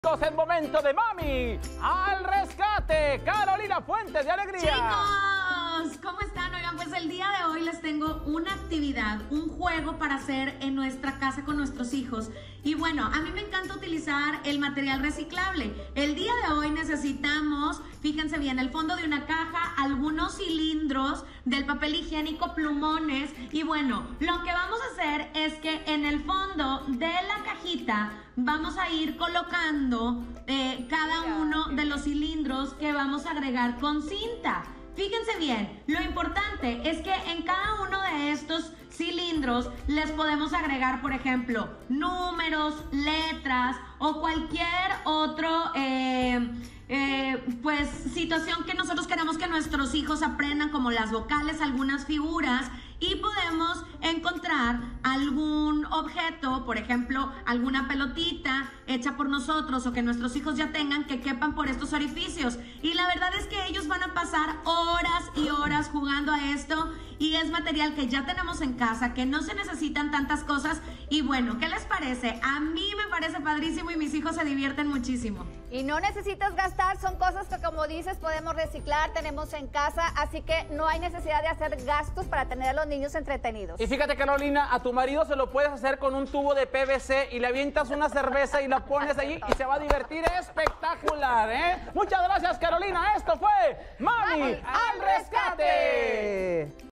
Es momento de Mami al Rescate. Carolina Fuentes de Alegría. Chicos, ¿cómo están? Oigan, pues el día de hoy les tengo una actividad, un juego para hacer en nuestra casa con nuestros hijos. Y bueno, a mí me encanta utilizar el material reciclable. El día de hoy necesitamos, fíjense bien, el fondo de una caja, algunos cilindros del papel higiénico, plumones. Y bueno, lo que vamos a hacer es que en el fondo de la cajita vamos a ir colocando cada uno de los cilindros que vamos a agregar con cinta. Fíjense bien, lo importante es que en cada uno de estos cilindros les podemos agregar, por ejemplo, números, letras o cualquier otro pues situación que nosotros queramos que nuestros hijos aprendan, como las vocales, algunas figuras, y podemos encontrar algún objeto, por ejemplo, alguna pelotita hecha por nosotros o que nuestros hijos ya tengan, que quepan por estos orificios. Y la verdad es que ellos van a pasar horas y horas jugando a esto, y es material que ya tenemos en casa, que no se necesitan tantas cosas. Y bueno, ¿qué les parece? A mí me parece padrísimo y mis hijos se divierten muchísimo. Y no necesitas gastar, son cosas que, como dices, podemos reciclar, tenemos en casa, así que no hay necesidad de hacer gastos para tener a los niños entretenidos. Y fíjate, Carolina, a tu marido se lo puedes hacer con un tubo de PVC y le avientas una cerveza y la pones allí y se va a divertir espectacular, ¿eh? Muchas gracias, Carolina. Esto fue Mami al Rescate.